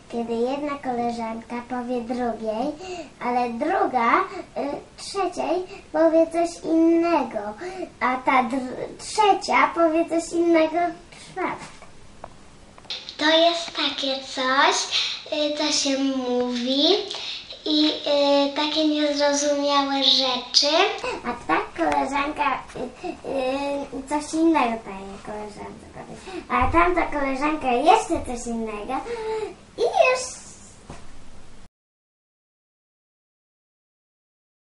kiedy jedna koleżanka powie drugiej, ale druga trzeciej powie coś innego, a ta trzecia powie coś innego czwarta. To jest takie coś, co się mówi i takie niezrozumiałe rzeczy. A ta koleżanka coś innego daje koleżance powie, a tamta koleżanka jeszcze coś innego i już